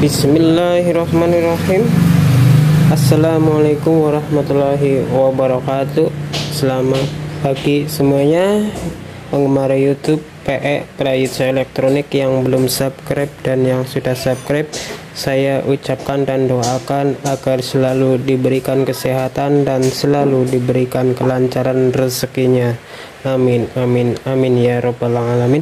Bismillahirrahmanirrahim. Assalamualaikum warahmatullahi wabarakatuh. Selamat pagi semuanya penggemar YouTube PE Prayitsa Elektronik yang belum subscribe dan yang sudah subscribe. Saya ucapkan dan doakan agar selalu diberikan kesehatan dan selalu diberikan kelancaran rezekinya. Amin amin amin ya robbal alamin.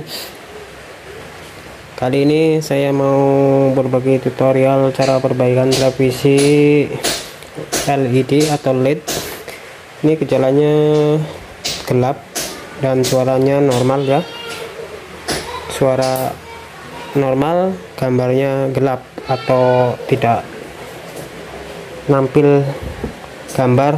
Kali ini saya mau berbagi tutorial cara perbaikan televisi LED atau LED. Ini gejalanya gelap dan suaranya normal ya. Suara normal, gambarnya gelap atau tidak nampil gambar.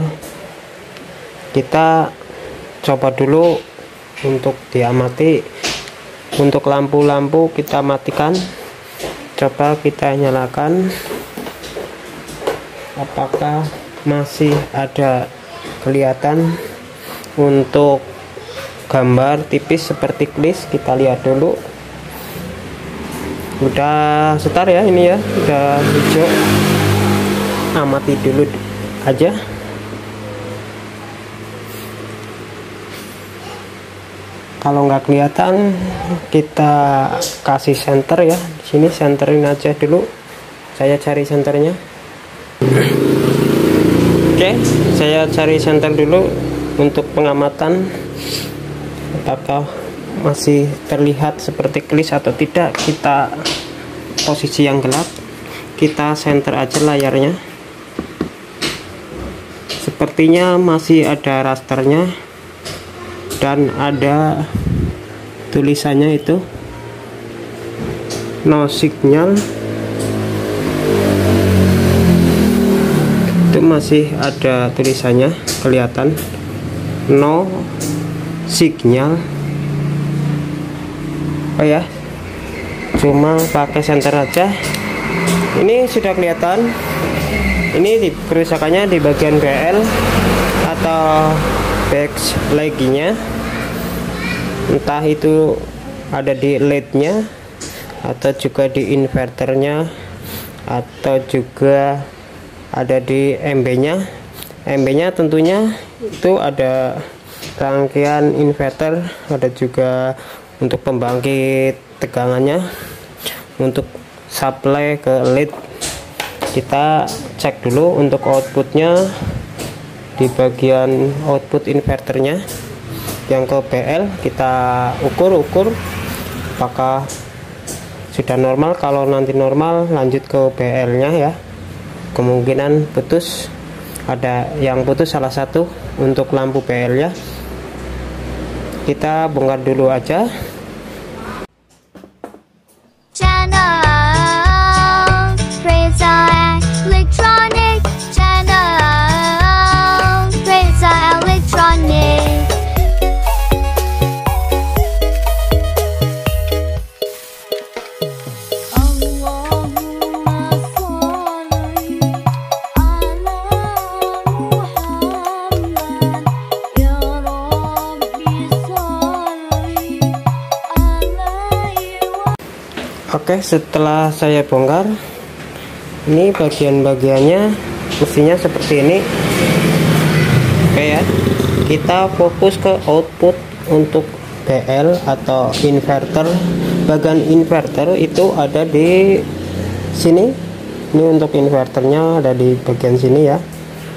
Kita coba dulu untuk diamati. Untuk lampu-lampu kita matikan, coba kita nyalakan apakah masih ada kelihatan. Untuk gambar tipis seperti klis, kita lihat dulu. Udah start ya, ini ya udah hijau. Amati dulu aja. Kalau nggak kelihatan, kita kasih center ya. Di sini centerin aja dulu. Saya cari centernya. Oke, saya cari center dulu untuk pengamatan apakah masih terlihat seperti klis atau tidak. Kita posisi yang gelap, kita center aja layarnya. Sepertinya masih ada rasternya dan ada tulisannya itu no signal. Itu masih ada tulisannya, kelihatan no signal. Oh ya, cuma pakai senter aja. Ini sudah kelihatan. Ini kerusakannya di bagian BL atau backlight-nya, entah itu ada di LED-nya atau juga di inverternya atau juga ada di MB-nya. MB-nya tentunya itu ada rangkaian inverter, ada juga untuk pembangkit tegangannya, untuk supply ke LED. Kita cek dulu untuk outputnya di bagian output inverternya yang ke BL. Kita ukur apakah sudah normal. Kalau nanti normal, lanjut ke BL nya ya. Kemungkinan putus, ada yang putus salah satu untuk lampu BL ya. Kita bongkar dulu aja. Oke, setelah saya bongkar, ini bagian-bagiannya mestinya seperti ini. Oke ya, kita fokus ke output untuk BL atau inverter. Bagian inverter itu ada di sini. Ini untuk inverternya ada di bagian sini ya.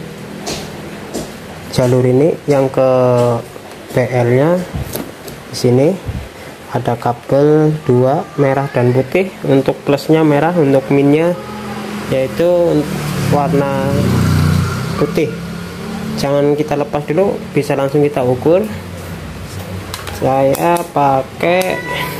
Jalur ini yang ke BL nya di sini. Ada kabel 2 merah dan putih. Untuk plusnya merah, untuk minnya yaitu warna putih. Jangan kita lepas dulu, bisa langsung kita ukur. Saya pakai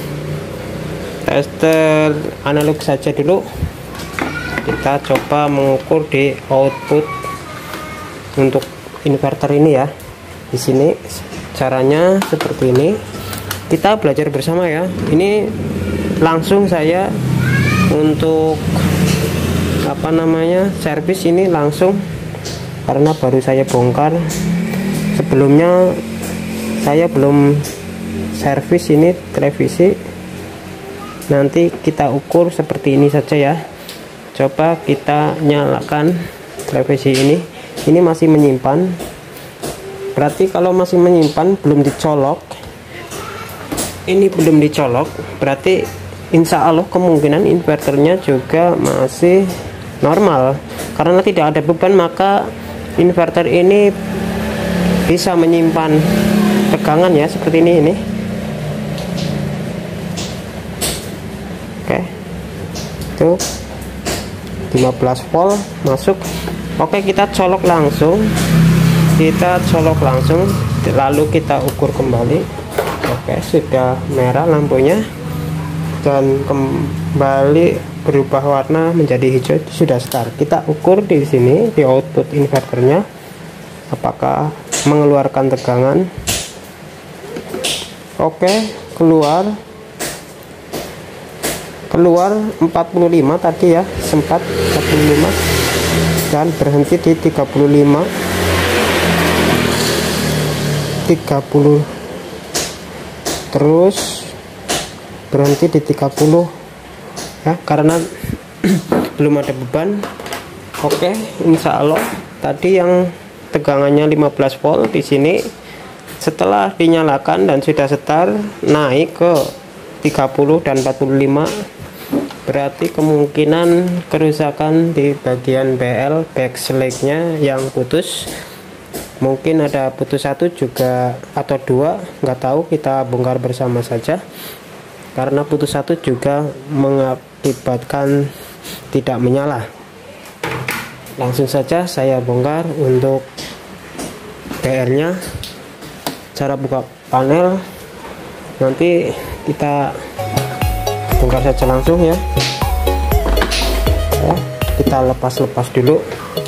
tester analog saja dulu. Kita coba mengukur di output untuk inverter ini ya. Di sini caranya seperti ini. Kita belajar bersama ya. Ini langsung saya untuk servis ini langsung, karena baru saya bongkar. Sebelumnya saya belum servis ini televisi. Nanti kita ukur seperti ini saja ya. coba kita nyalakan televisi ini masih menyimpan, berarti kalau masih menyimpan belum dicolok, ini belum dicolok, berarti insya Allah kemungkinan inverternya juga masih normal. Karena tidak ada beban, maka inverter ini bisa menyimpan tegangan ya, seperti ini. Oke, tuh 15 volt masuk. Oke, kita colok langsung, lalu kita ukur kembali. Oke, sudah merah lampunya dan kembali berubah warna menjadi hijau, sudah start. Kita ukur di sini di output inverternya apakah mengeluarkan tegangan. Oke, keluar 45 tadi ya, sempat 45 dan berhenti di 30, terus berhenti di 30 ya, karena belum ada beban. Oke, insya Allah tadi yang tegangannya 15 volt di sini setelah dinyalakan dan sudah setar naik ke 30 dan 45, berarti kemungkinan kerusakan di bagian BL backslide-nya yang putus. Mungkin ada putus satu juga atau dua, nggak tahu, kita bongkar bersama saja. Karena putus satu juga mengakibatkan tidak menyala. Langsung saja saya bongkar untuk BL-nya. Cara buka panel nanti kita bongkar saja langsung ya. Kita lepas dulu.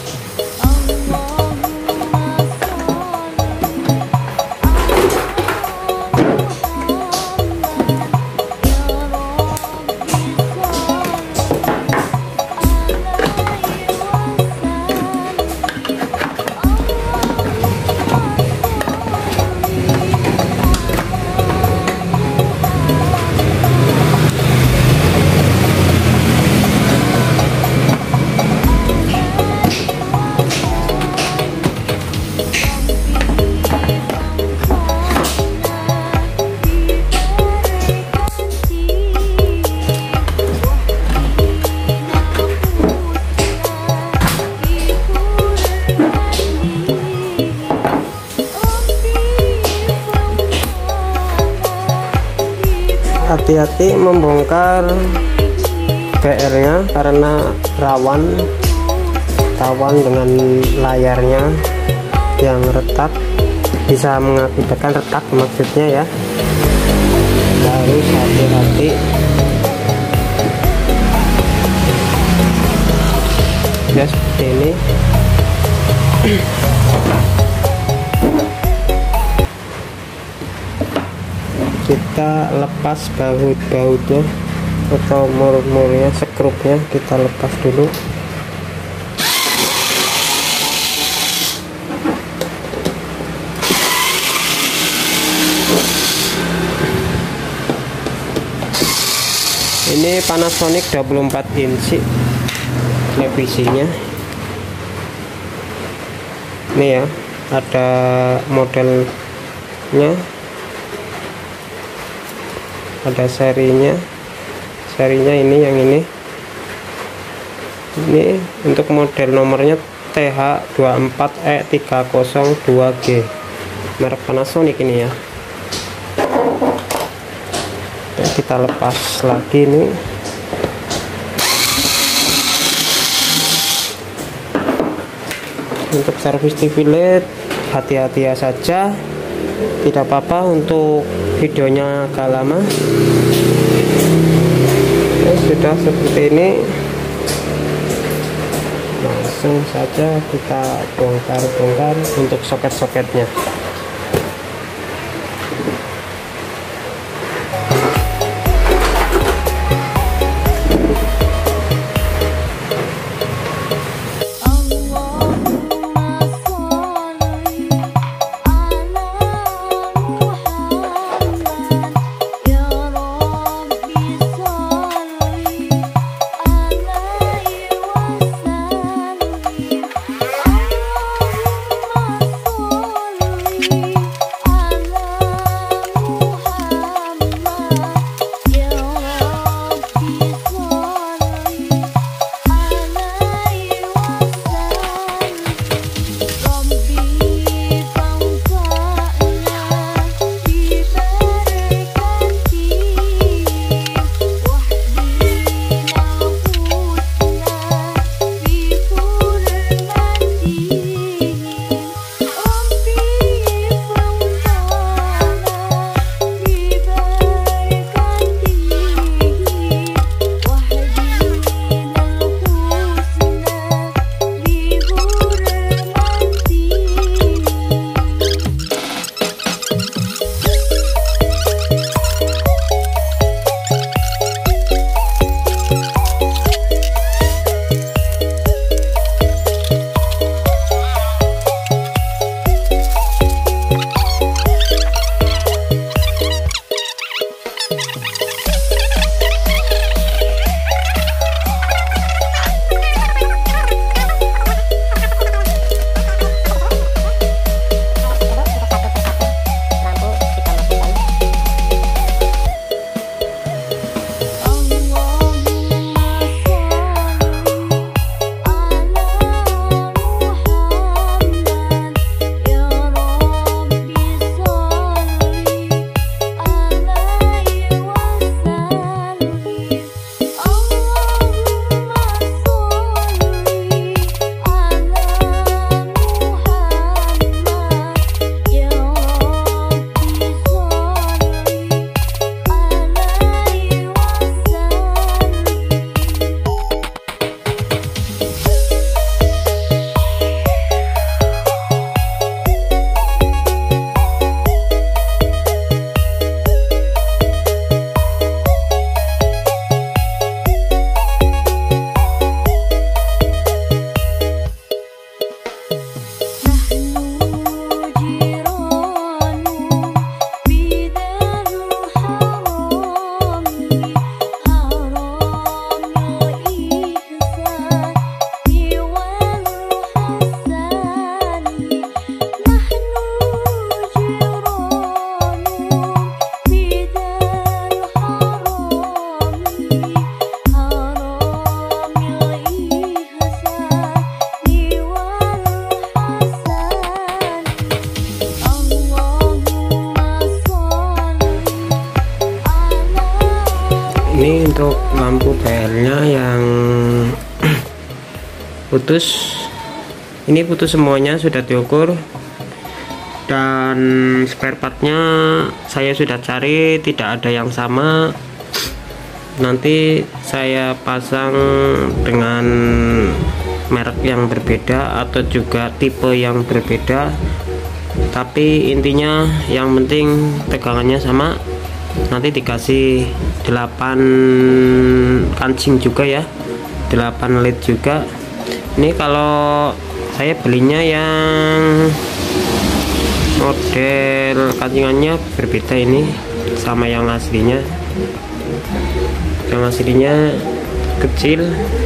Hati-hati membongkar BR-nya karena rawan dengan layarnya yang retak, bisa mengakibatkan retak maksudnya ya. Harus hati-hati. Ya seperti ini. Kita lepas baut-bautnya atau mur-murnya, skrupnya kita lepas dulu. Ini Panasonic 24 inci televisinya. Ini ya, ada modelnya, ada serinya ini, yang ini untuk model nomornya TH24E302G, merek Panasonic ini ya. Kita lepas lagi nih. Untuk servis TV LED hati-hati saja, tidak apa-apa untuk videonya agak lama. Sudah seperti ini, langsung saja kita bongkar untuk soket-soketnya. kabelnya yang putus. Ini putus semuanya, sudah diukur, dan spare partnya saya sudah cari, tidak ada yang sama. Nanti saya pasang dengan merek yang berbeda atau juga tipe yang berbeda, tapi intinya yang penting tegangannya sama. Nanti dikasih 8 kancing juga ya, 8 lead juga. Ini kalau saya belinya yang model kancingannya berbeda ini sama yang aslinya. Yang aslinya kecil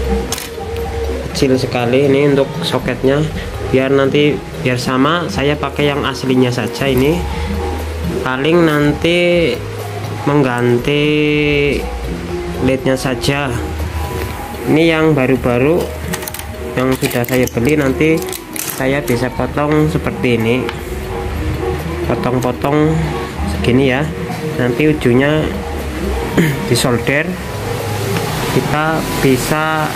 sekali. Ini untuk soketnya, biar sama, saya pakai yang aslinya saja. Ini paling nanti mengganti lednya saja. Ini yang baru-baru yang sudah saya beli, nanti saya bisa potong seperti ini, potong-potong segini ya. Nanti ujungnya disolder, kita bisa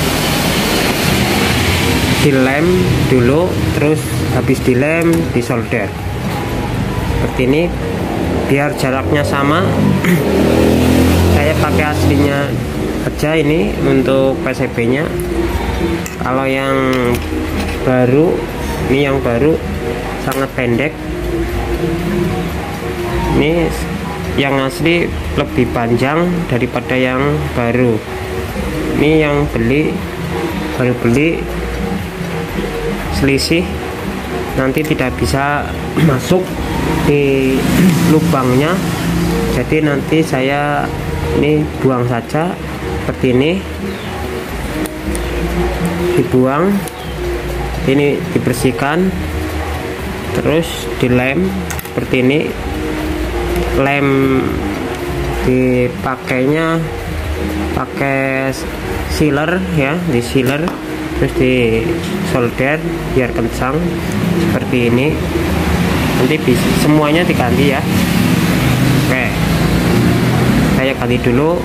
dilem dulu, terus habis dilem disolder seperti ini biar jaraknya sama. Saya pakai aslinya aja ini untuk PCB nya. Kalau yang baru, ini yang baru sangat pendek. Ini yang asli lebih panjang daripada yang baru. Ini yang baru beli, selisih, nanti tidak bisa masuk di lubangnya. Jadi nanti saya ini buang saja seperti ini, dibuang, ini dibersihkan, terus dilem seperti ini. Lem dipakainya pakai sealer ya, di sealer, terus di solder biar kencang seperti ini. Nanti bisa semuanya diganti ya. Oke, saya ganti dulu.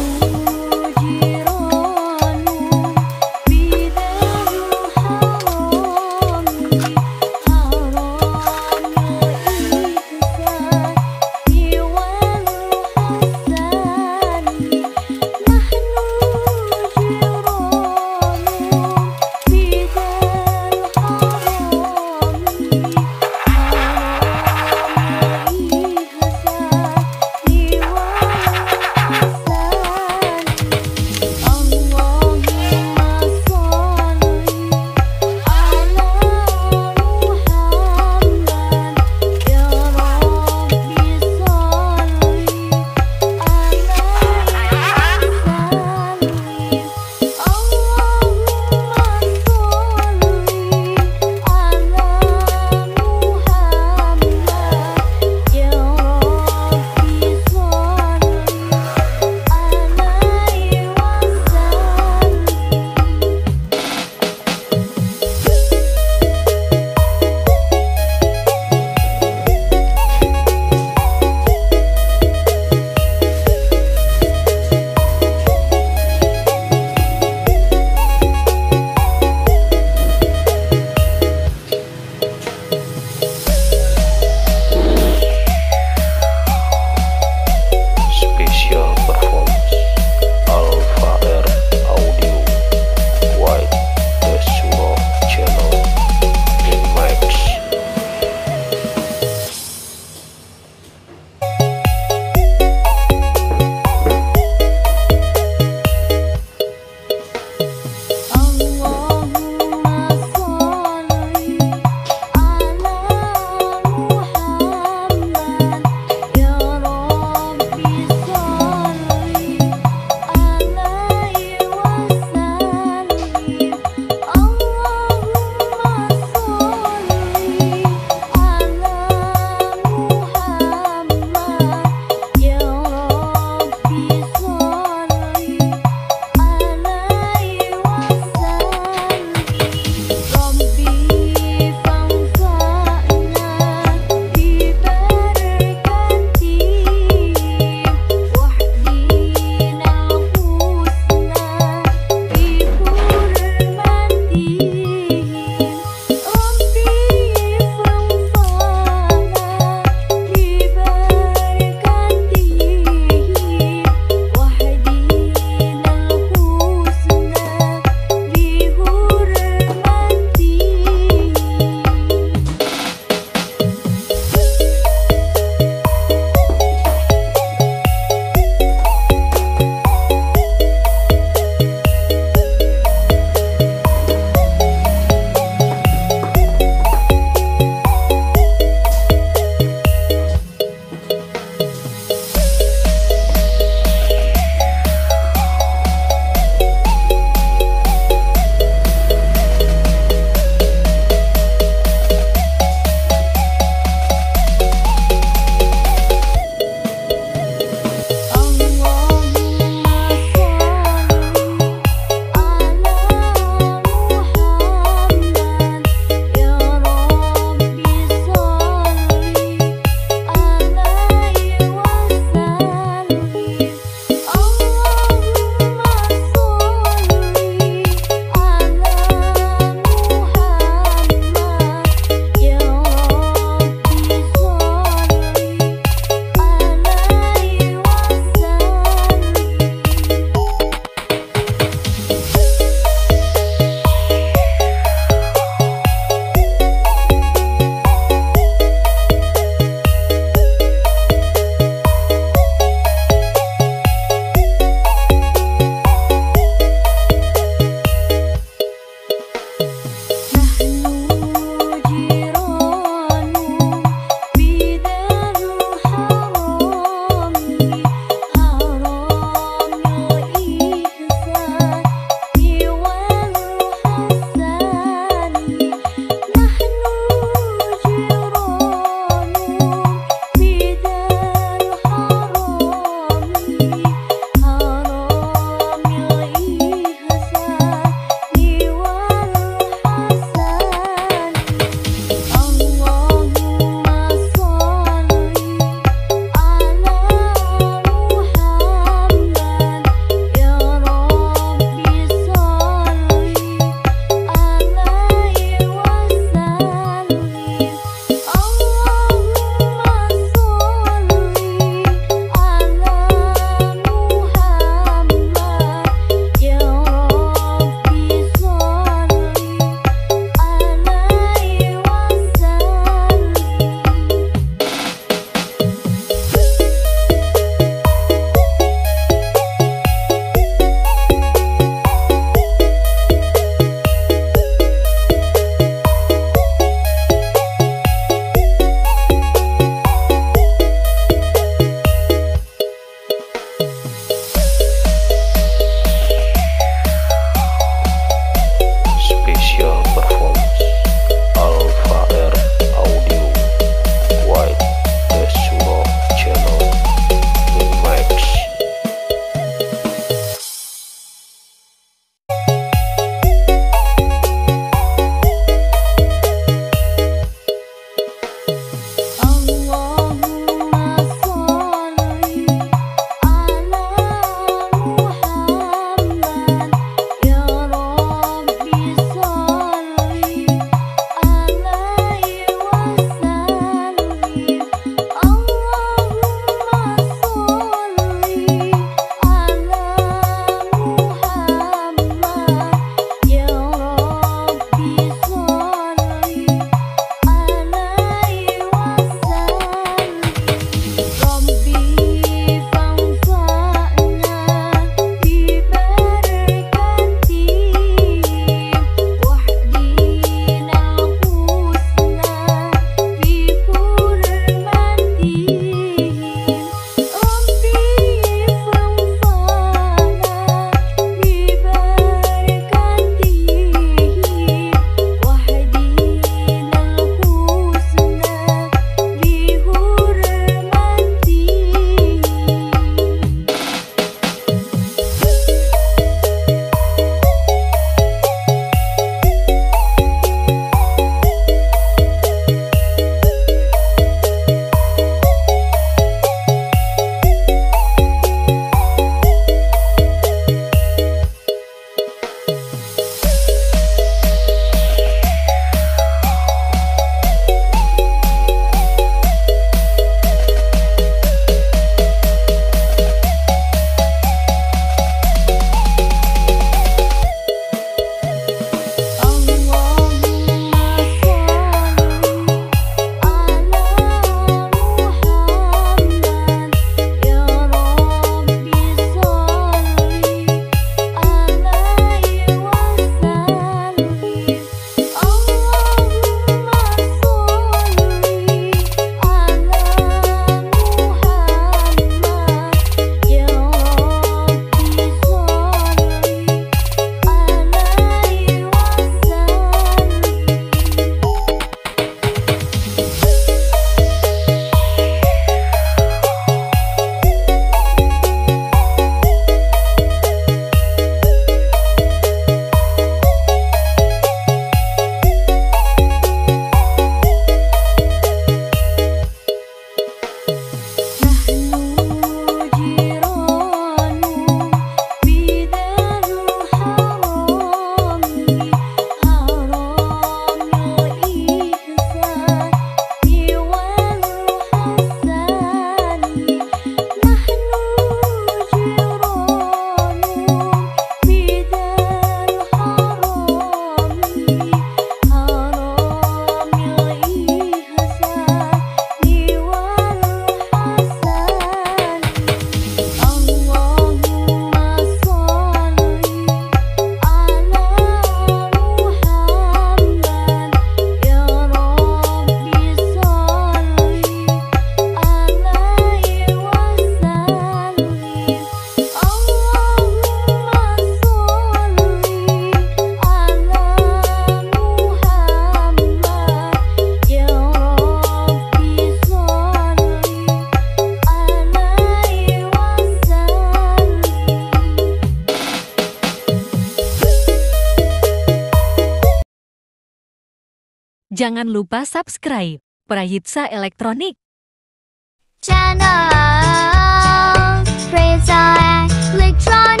Jangan lupa subscribe Prayitsa Elektronik. Channel Prayitsa Elektronik.